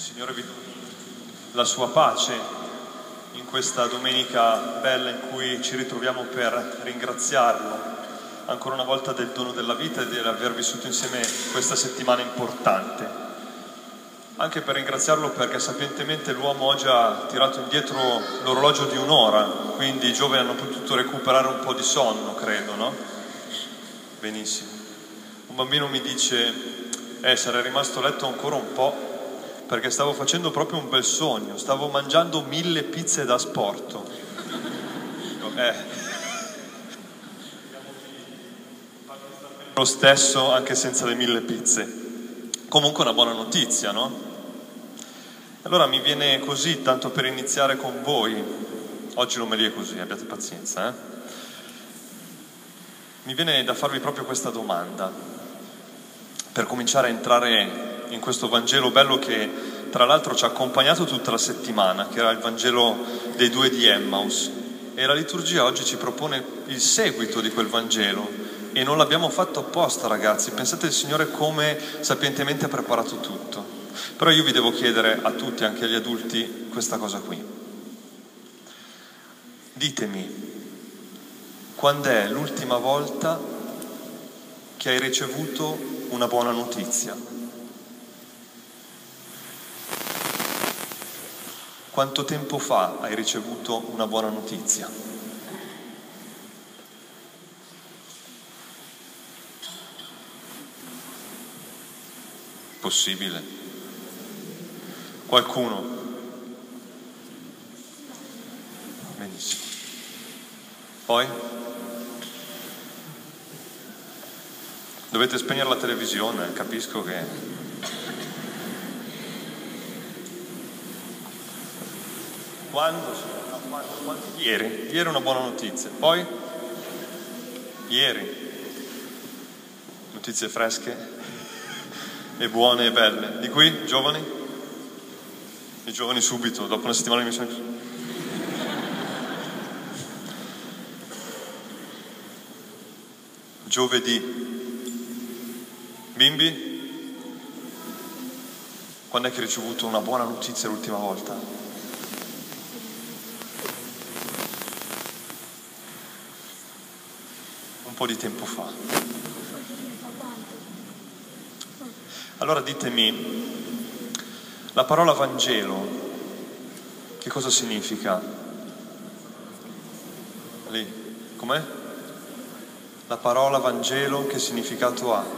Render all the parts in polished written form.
Signore vi doni la sua pace in questa domenica bella in cui ci ritroviamo per ringraziarlo ancora una volta del dono della vita e di aver vissuto insieme questa settimana importante. Anche per ringraziarlo perché sapientemente l'uomo oggi ha tirato indietro l'orologio di un'ora, quindi i giovani hanno potuto recuperare un po' di sonno, credo, no? Benissimo. Un bambino mi dice, sarei rimasto a letto ancora un po', perché stavo facendo proprio un bel sogno, stavo mangiando 1000 pizze da asporto. Lo stesso anche senza le 1000 pizze. Comunque una buona notizia, no? Allora mi viene così, tanto per iniziare con voi, oggi l'omelia è così, abbiate pazienza, Mi viene da farvi proprio questa domanda, per cominciare a entrare in questo Vangelo bello che tra l'altro ci ha accompagnato tutta la settimana, che era il Vangelo dei due di Emmaus, e la liturgia oggi ci propone il seguito di quel Vangelo e non l'abbiamo fatto apposta, ragazzi. Pensate il Signore come sapientemente ha preparato tutto. Però io vi devo chiedere a tutti, anche agli adulti, questa cosa qui. Ditemi, quando è l'ultima volta che hai ricevuto una buona notizia? Quanto tempo fa hai ricevuto una buona notizia? Possibile? Qualcuno? Benissimo. Poi? Dovete spegnere la televisione, capisco che... Quando? Ieri. Ieri una buona notizia. Poi? Ieri. Notizie fresche e buone e belle. Di qui, giovani? I giovani subito, dopo una settimana di missione. Giovedì. Bimbi? Quando è che hai ricevuto una buona notizia l'ultima volta? Un po' di tempo fa. Allora ditemi, la parola Vangelo, che cosa significa? Lì, com'è? La parola Vangelo che significato ha?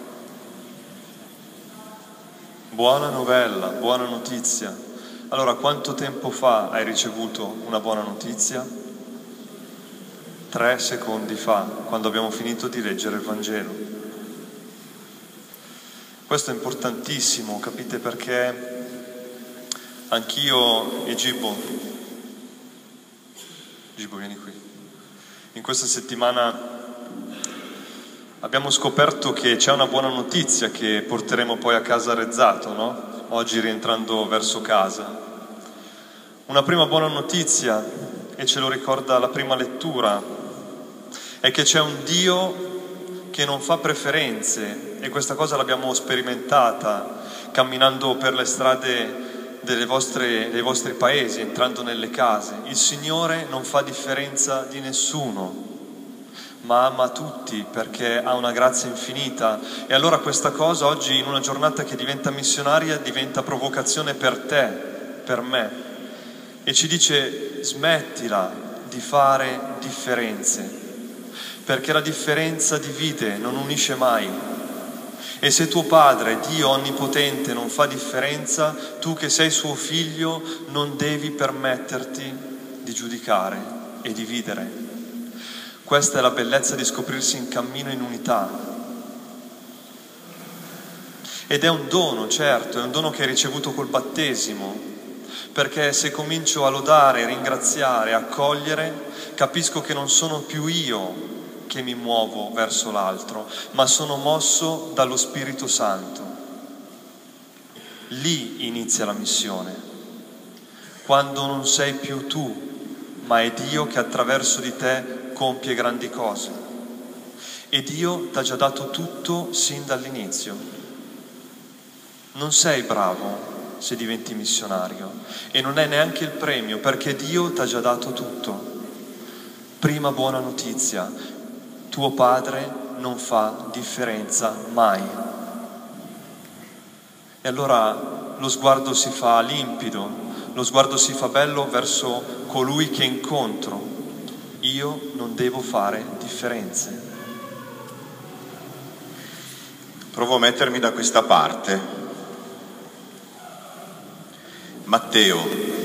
Buona novella, buona notizia. Allora, quanto tempo fa hai ricevuto una buona notizia? 3 secondi fa, quando abbiamo finito di leggere il Vangelo. Questo è importantissimo, capite, perché anch'io e Gibbo, vieni qui. In questa settimana abbiamo scoperto che c'è una buona notizia che porteremo poi a casa a Rezzato, no? Oggi rientrando verso casa. Una prima buona notizia, e ce lo ricorda la prima lettura, è che c'è un Dio che non fa preferenze, e questa cosa l'abbiamo sperimentata camminando per le strade dei vostri paesi, entrando nelle case. Il Signore non fa differenza di nessuno, ma ama tutti perché ha una grazia infinita. E allora questa cosa oggi, in una giornata che diventa missionaria, diventa provocazione per te, per me, e ci dice: smettila di fare differenze, perché la differenza divide, non unisce mai. E se tuo Padre, Dio Onnipotente, non fa differenza, tu che sei suo figlio non devi permetterti di giudicare e dividere. Questa è la bellezza di scoprirsi in cammino in unità. Ed è un dono, certo, è un dono che hai ricevuto col battesimo, perché se comincio a lodare, ringraziare, accogliere, capisco che non sono più io che mi muovo verso l'altro, ma sono mosso dallo Spirito Santo. Lì inizia la missione, quando non sei più tu, ma è Dio che attraverso di te compie grandi cose. E Dio ti ha già dato tutto sin dall'inizio. Non sei bravo, se diventi missionario, e non è neanche il premio, perché Dio ti ha già dato tutto. Prima buona notizia: tuo padre non fa differenza mai. E allora lo sguardo si fa limpido, lo sguardo si fa bello verso colui che incontro. Io non devo fare differenze. Provo a mettermi da questa parte. Matteo,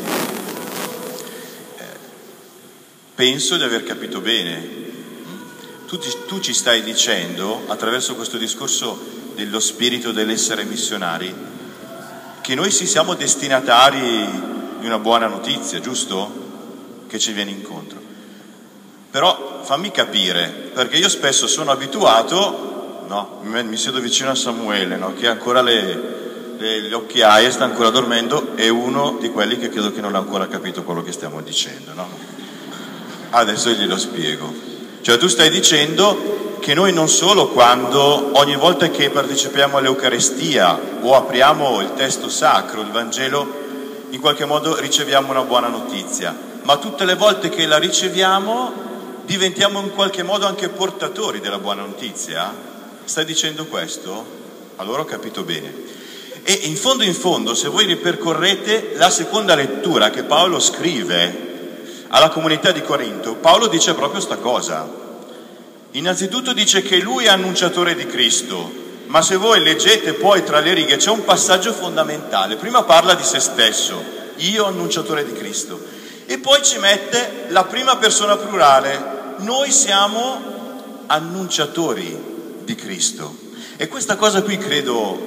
penso di aver capito bene. Tu ci stai dicendo, attraverso questo discorso dello spirito dell'essere missionari, che noi siamo destinatari di una buona notizia, giusto? Che ci viene incontro. Però fammi capire, perché io spesso sono abituato, no? Mi siedo vicino a Samuele, no? Che ha ancora le occhiaie, sta ancora dormendo, è uno di quelli che credo che non ha ancora capito quello che stiamo dicendo, no? Adesso glielo spiego. Cioè tu stai dicendo che noi non solo quando, ogni volta che partecipiamo all'Eucaristia o apriamo il testo sacro, il Vangelo, in qualche modo riceviamo una buona notizia, ma tutte le volte che la riceviamo diventiamo in qualche modo anche portatori della buona notizia? Stai dicendo questo? Allora ho capito bene. E in fondo, se voi ripercorrete la seconda lettura che Paolo scrive alla comunità di Corinto, Paolo dice proprio sta cosa. Innanzitutto dice che lui è annunciatore di Cristo, ma se voi leggete poi tra le righe c'è un passaggio fondamentale. Prima parla di se stesso, io annunciatore di Cristo, e poi ci mette la prima persona plurale, noi siamo annunciatori di Cristo. E questa cosa qui credo,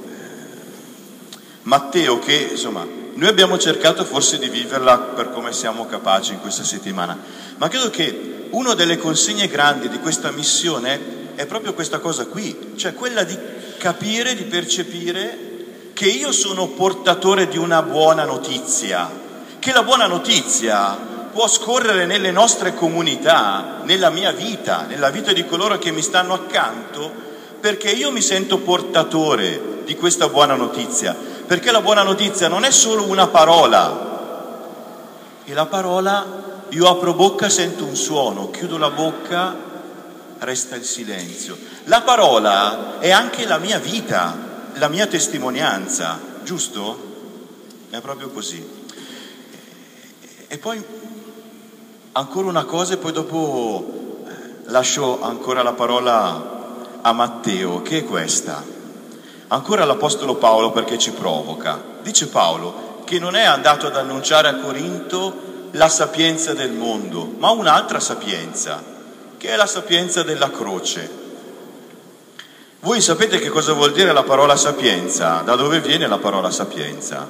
Matteo, che insomma noi abbiamo cercato forse di viverla per come siamo capaci in questa settimana, ma credo che una delle consegne grandi di questa missione è proprio questa cosa qui, cioè quella di capire, di percepire che io sono portatore di una buona notizia, che la buona notizia può scorrere nelle nostre comunità, nella mia vita, nella vita di coloro che mi stanno accanto, perché io mi sento portatore di questa buona notizia, perché la buona notizia non è solo una parola, e la parola, io apro bocca, sento un suono, chiudo la bocca, resta il silenzio. La parola è anche la mia vita, la mia testimonianza, giusto? È proprio così. E poi ancora una cosa, e poi dopo lascio ancora la parola a Matteo, che è questa. Ancora l'Apostolo Paolo, perché ci provoca. Dice Paolo che non è andato ad annunciare a Corinto la sapienza del mondo, ma un'altra sapienza, che è la sapienza della croce. Voi sapete che cosa vuol dire la parola sapienza? Da dove viene la parola sapienza?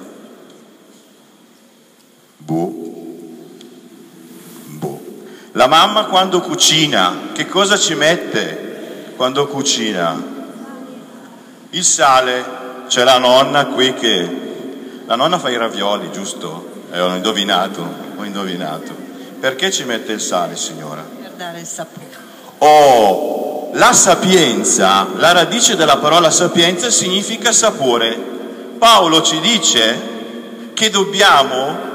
La mamma quando cucina, che cosa ci mette quando cucina? Il sale. C'è la nonna qui la nonna fa i ravioli, giusto? Ho indovinato. Perché ci mette il sale, signora? Per dare il sapore. Oh, la sapienza, la radice della parola sapienza significa sapore. Paolo ci dice che dobbiamo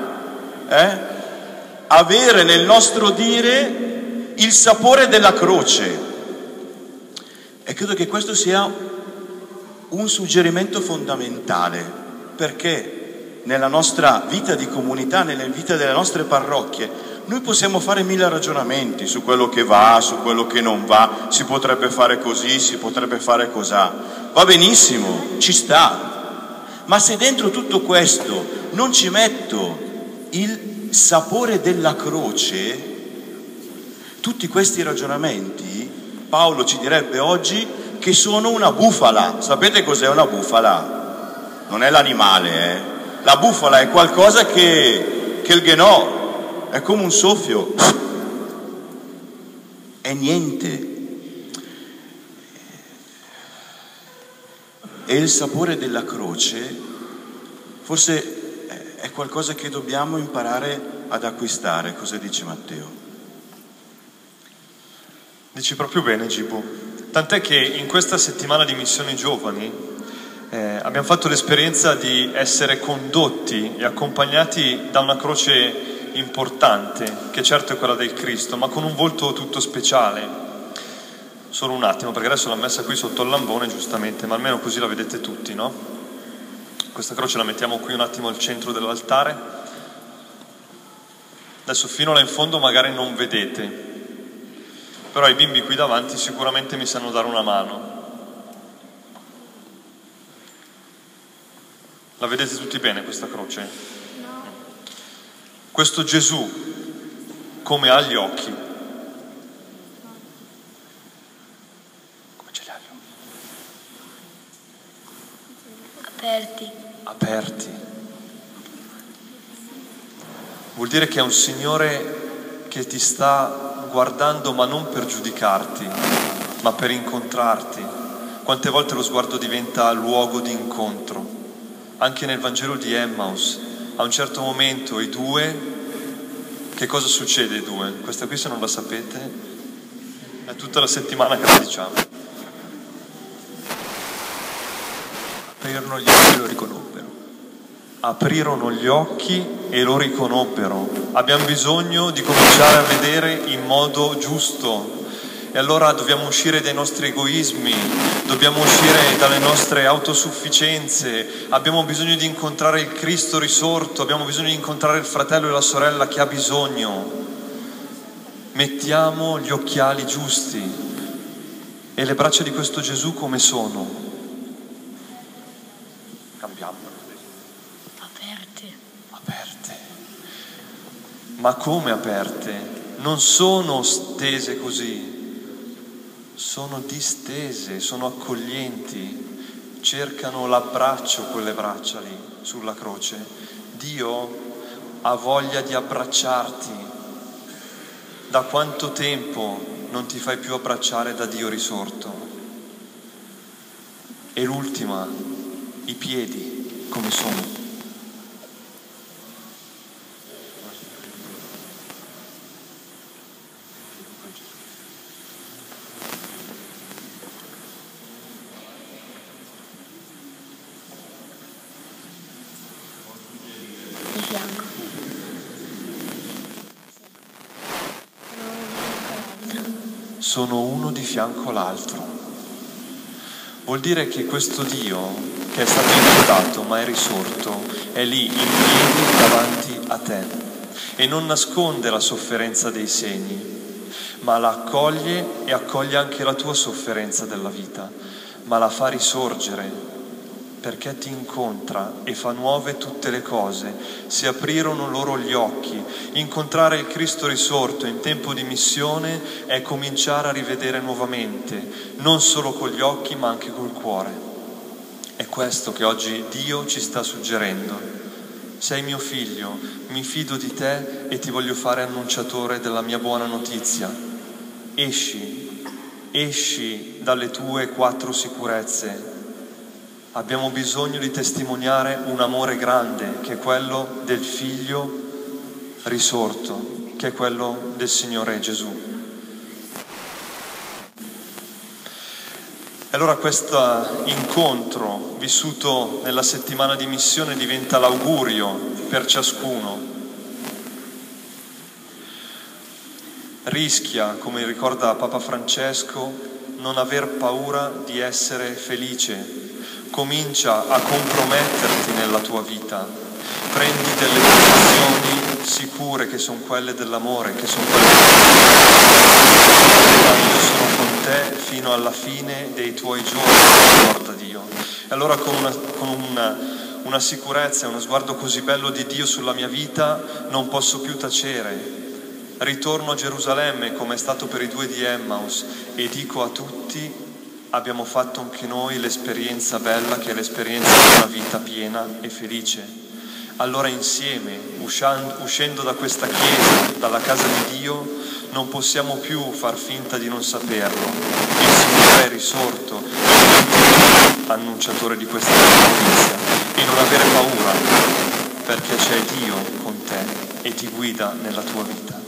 avere nel nostro dire il sapore della croce, e credo che questo sia un suggerimento fondamentale, perché nella nostra vita di comunità, nella vita delle nostre parrocchie, noi possiamo fare 1000 ragionamenti su quello che va, su quello che non va, si potrebbe fare così, si potrebbe fare cosà, va benissimo, ci sta, ma se dentro tutto questo non ci metto il sapore della croce, tutti questi ragionamenti, Paolo ci direbbe oggi che sono una bufala. Sapete cos'è una bufala? Non è l'animale, La bufala è qualcosa che il ghenò, è come un soffio, è niente. E il sapore della croce forse è qualcosa che dobbiamo imparare ad acquistare. Cosa dice Matteo? Dici proprio bene, Gibu. Tant'è che in questa settimana di missioni giovani Abbiamo fatto l'esperienza di essere condotti e accompagnati da una croce importante, che certo è quella del Cristo, ma con un volto tutto speciale. Solo un attimo, perché adesso l'ho messa qui sotto il lambone, giustamente, ma almeno così la vedete tutti, no? Questa croce la mettiamo qui un attimo al centro dell'altare. Adesso fino là in fondo magari non vedete, però i bimbi qui davanti sicuramente mi sanno dare una mano. La vedete tutti bene questa croce? No. Questo Gesù, come ha gli occhi? Come ce li ha gli occhi? Aperti. Aperti. Vuol dire che è un Signore che ti sta guardando, ma non per giudicarti, ma per incontrarti. Quante volte lo sguardo diventa luogo di incontro. Anche nel Vangelo di Emmaus, a un certo momento i due, che cosa succede ai due? Questa qui, se non la sapete, è tutta la settimana che la diciamo. Aprirono gli occhi e lo riconobbero. Aprirono gli occhi e lo riconobbero. Abbiamo bisogno di cominciare a vedere in modo giusto. E allora dobbiamo uscire dai nostri egoismi, dobbiamo uscire dalle nostre autosufficienze, abbiamo bisogno di incontrare il Cristo risorto, abbiamo bisogno di incontrare il fratello e la sorella che ha bisogno. Mettiamo gli occhiali giusti. E le braccia di questo Gesù come sono? Cambiamolo. Aperte. Aperte. Ma come aperte? Non sono stese così. Sono distese, sono accoglienti, cercano l'abbraccio quelle braccia lì sulla croce. Dio ha voglia di abbracciarti. Da quanto tempo non ti fai più abbracciare da Dio risorto? E l'ultima, i piedi, come sono? Di fianco. Sono uno di fianco all'altro. Vuol dire che questo Dio, che è stato inchiodato ma è risorto, è lì in piedi davanti a te e non nasconde la sofferenza dei segni, ma la accoglie e accoglie anche la tua sofferenza della vita, ma la fa risorgere perché ti incontra e fa nuove tutte le cose. Si aprirono loro gli occhi. Incontrare il Cristo risorto in tempo di missione è cominciare a rivedere nuovamente, non solo con gli occhi ma anche col cuore. È questo che oggi Dio ci sta suggerendo. Sei mio figlio, mi fido di te e ti voglio fare annunciatore della mia buona notizia. Esci dalle tue 4 sicurezze. Abbiamo bisogno di testimoniare un amore grande, che è quello del Figlio risorto, che è quello del Signore Gesù. E allora questo incontro vissuto nella settimana di missione diventa l'augurio per ciascuno. Rischia, come ricorda Papa Francesco, non aver paura di essere felice. Comincia a comprometterti nella tua vita, prendi delle decisioni sicure che sono quelle dell'amore, che sono quelle io sono con te fino alla fine dei tuoi giorni, ricorda Dio. E allora con una sicurezza e uno sguardo così bello di Dio sulla mia vita non posso più tacere. Ritorno a Gerusalemme come è stato per i 2 di Emmaus e dico a tutti: abbiamo fatto anche noi l'esperienza bella che è l'esperienza di una vita piena e felice. Allora insieme, uscendo da questa chiesa, dalla casa di Dio, non possiamo più far finta di non saperlo. Il Signore è risorto, annunciatore di questa notizia, e non avere paura, perché c'è Dio con te e ti guida nella tua vita.